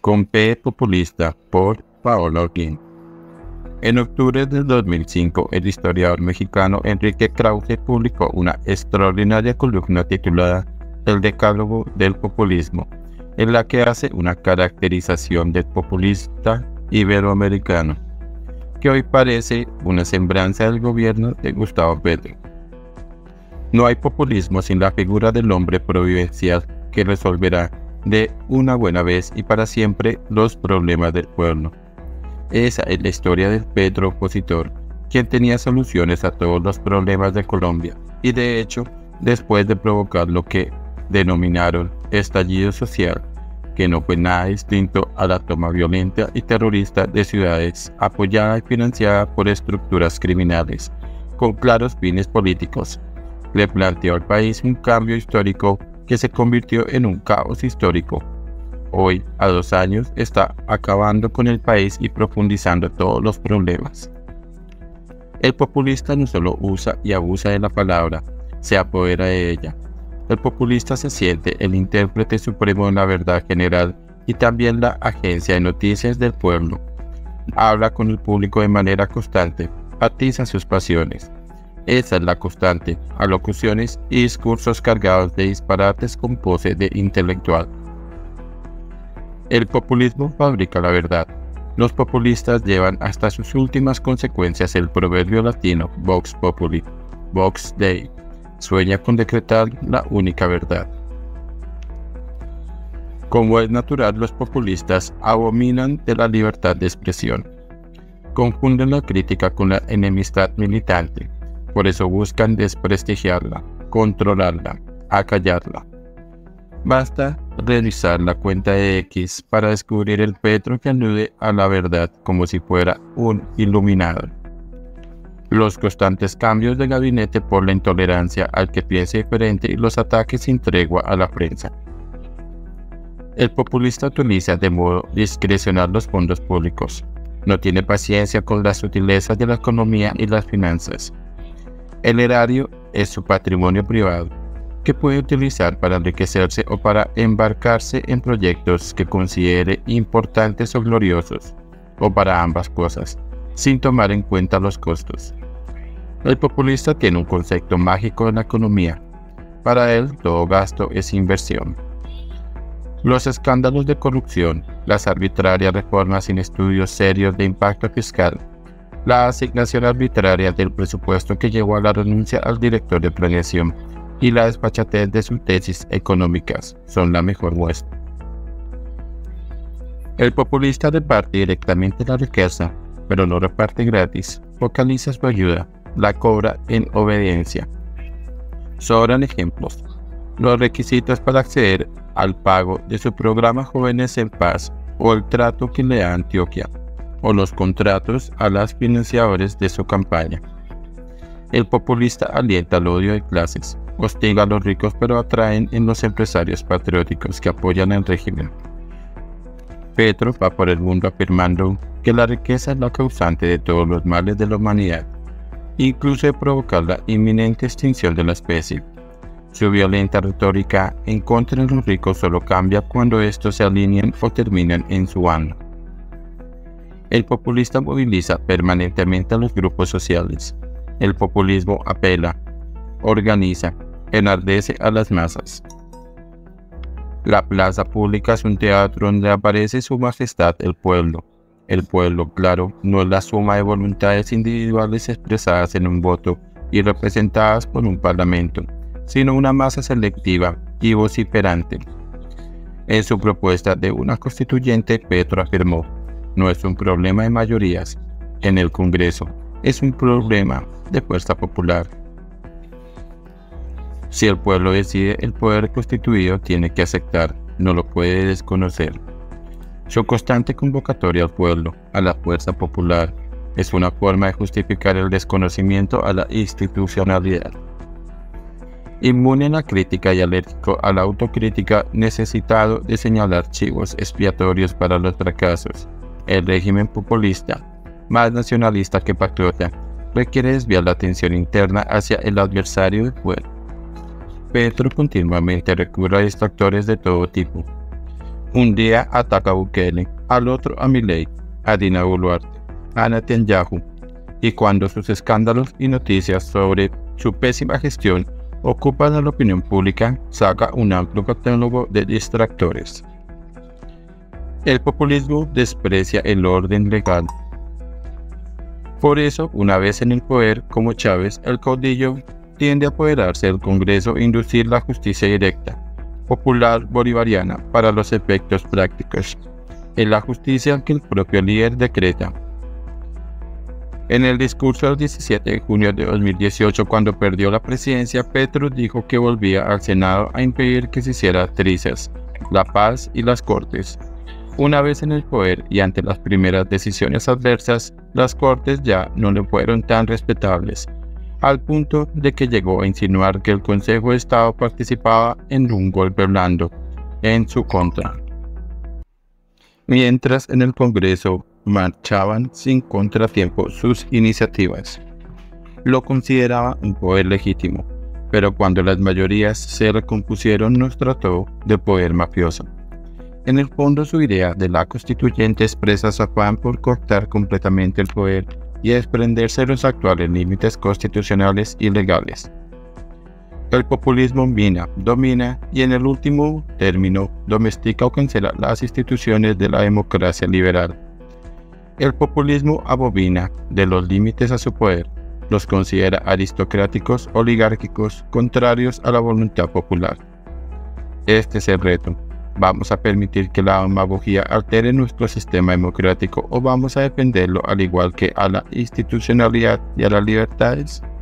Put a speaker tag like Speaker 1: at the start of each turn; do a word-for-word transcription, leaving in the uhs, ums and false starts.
Speaker 1: con P populista por Paola Holguín. En octubre del dos mil cinco, el historiador mexicano Enrique Krause publicó una extraordinaria columna titulada El Decálogo del Populismo, en la que hace una caracterización del populista iberoamericano, que hoy parece una semblanza del gobierno de Gustavo Petro. No hay populismo sin la figura del hombre providencial que resolverá de una buena vez y para siempre los problemas del pueblo. Esa es la historia del Petro opositor, quien tenía soluciones a todos los problemas de Colombia, y de hecho, después de provocar lo que denominaron estallido social, que no fue nada distinto a la toma violenta y terrorista de ciudades apoyada y financiada por estructuras criminales, con claros fines políticos, le planteó al país un cambio histórico que se convirtió en un caos histórico. Hoy, a dos años, está acabando con el país y profundizando todos los problemas. El populista no solo usa y abusa de la palabra, se apodera de ella. El populista se siente el intérprete supremo de la verdad general y también la agencia de noticias del pueblo. Habla con el público de manera constante, atiza sus pasiones. Esa es la constante, alocuciones y discursos cargados de disparates con pose de intelectual. El populismo fabrica la verdad. Los populistas llevan hasta sus últimas consecuencias el proverbio latino Vox Populi, Vox Dei, sueña con decretar la única verdad. Como es natural, los populistas abominan de la libertad de expresión. Confunden la crítica con la enemistad militante. Por eso buscan desprestigiarla, controlarla, acallarla. Basta revisar la cuenta de X para descubrir el Petro que alude a la verdad como si fuera un iluminado. Los constantes cambios de gabinete por la intolerancia al que piense diferente y los ataques sin tregua a la prensa. El populista utiliza de modo discrecional los fondos públicos. No tiene paciencia con las sutilezas de la economía y las finanzas. El erario es su patrimonio privado, que puede utilizar para enriquecerse o para embarcarse en proyectos que considere importantes o gloriosos, o para ambas cosas, sin tomar en cuenta los costos. El populista tiene un concepto mágico de la economía. Para él, todo gasto es inversión. Los escándalos de corrupción, las arbitrarias reformas sin estudios serios de impacto fiscal, la asignación arbitraria del presupuesto que llevó a la renuncia al director de planeación y la desfachatez de sus tesis económicas son la mejor muestra. El populista reparte directamente la riqueza, pero no reparte gratis, focaliza su ayuda, la cobra en obediencia. Sobran ejemplos. Los requisitos para acceder al pago de su programa Jóvenes en Paz o el trato que le da Antioquia, o los contratos a las financiadores de su campaña. El populista alienta el odio de clases, hostiga a los ricos pero atraen en los empresarios patrióticos que apoyan al régimen. Petro va por el mundo afirmando que la riqueza es la causante de todos los males de la humanidad, incluso de provocar la inminente extinción de la especie. Su violenta retórica en contra de los ricos solo cambia cuando estos se alinean o terminan en su bando. El populista moviliza permanentemente a los grupos sociales. El populismo apela, organiza, enardece a las masas. La plaza pública es un teatro donde aparece su majestad el pueblo. El pueblo, claro, no es la suma de voluntades individuales expresadas en un voto y representadas por un parlamento, sino una masa selectiva y vociferante. En su propuesta de una constituyente, Petro afirmó: no es un problema de mayorías en el Congreso, es un problema de fuerza popular. Si el pueblo decide, el poder constituido tiene que aceptar, no lo puede desconocer. Su constante convocatoria al pueblo, a la fuerza popular, es una forma de justificar el desconocimiento a la institucionalidad. Inmune a la crítica y alérgico a la autocrítica, necesitado de señalar chivos expiatorios para los fracasos, el régimen populista, más nacionalista que patriota, requiere desviar la atención interna hacia el adversario de fuera. Petro continuamente recurre a distractores de todo tipo. Un día ataca a Bukele, al otro a Milei, a Dina Boluarte, a Netanyahu, y cuando sus escándalos y noticias sobre su pésima gestión ocupan a la opinión pública, saca un amplio catálogo de distractores. El populismo desprecia el orden legal. Por eso, una vez en el poder, como Chávez, el caudillo tiende a apoderarse del Congreso e inducir la justicia directa, popular bolivariana para los efectos prácticos, en la justicia que el propio líder decreta. En el discurso del diecisiete de junio de dos mil dieciocho, cuando perdió la presidencia, Petro dijo que volvía al Senado a impedir que se hiciera trizas, la paz y las Cortes. Una vez en el poder y ante las primeras decisiones adversas, las Cortes ya no le fueron tan respetables, al punto de que llegó a insinuar que el Consejo de Estado participaba en un golpe blando en su contra. Mientras en el Congreso marchaban sin contratiempo sus iniciativas. Lo consideraba un poder legítimo, pero cuando las mayorías se recompusieron nos trató de poder mafioso. En el fondo, su idea de la constituyente expresa su afán por cortar completamente el poder y desprenderse de los actuales límites constitucionales y legales. El populismo mina, domina y en el último término domestica o cancela las instituciones de la democracia liberal. El populismo abobina de los límites a su poder, los considera aristocráticos, oligárquicos, contrarios a la voluntad popular. Este es el reto. ¿Vamos a permitir que la demagogía altere nuestro sistema democrático o vamos a defenderlo al igual que a la institucionalidad y a las libertades?